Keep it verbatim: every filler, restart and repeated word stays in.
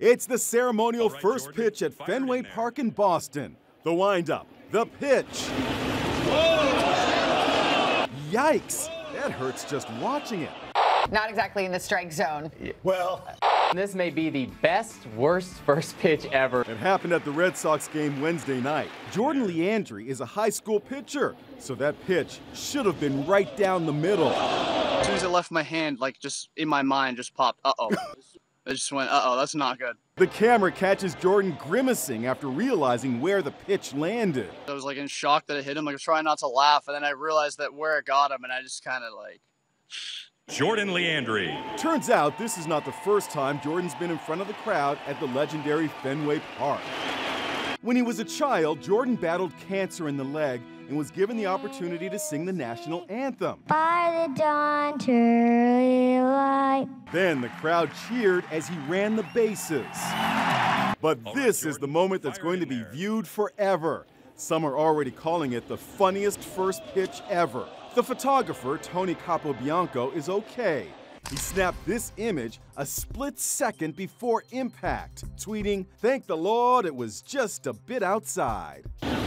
It's the ceremonial right, first Jordan, pitch at fire Fenway in there. Park in Boston. The windup, the pitch. Whoa! Yikes! That hurts just watching it. Not exactly in the strike zone. Well, this may be the best, worst first pitch ever. It happened at the Red Sox game Wednesday night. Jordan Leandre is a high school pitcher, so that pitch should have been right down the middle. As soon as it left my hand, like just in my mind just popped, uh-oh. I just went, uh-oh, that's not good. The camera catches Jordan grimacing after realizing where the pitch landed. I was like in shock that it hit him, like I was trying not to laugh, and then I realized that where it got him, and I just kind of like... Jordan Leandre. Turns out this is not the first time Jordan's been in front of the crowd at the legendary Fenway Park. When he was a child, Jordan battled cancer in the leg and was given the opportunity to sing the national anthem. By the dawn's early light. Then the crowd cheered as he ran the bases. But this is the moment that's going to be viewed forever. Some are already calling it the funniest first pitch ever. The photographer, Tony Capobianco, is okay. He snapped this image a split second before impact, tweeting, "Thank the Lord it was just a bit outside."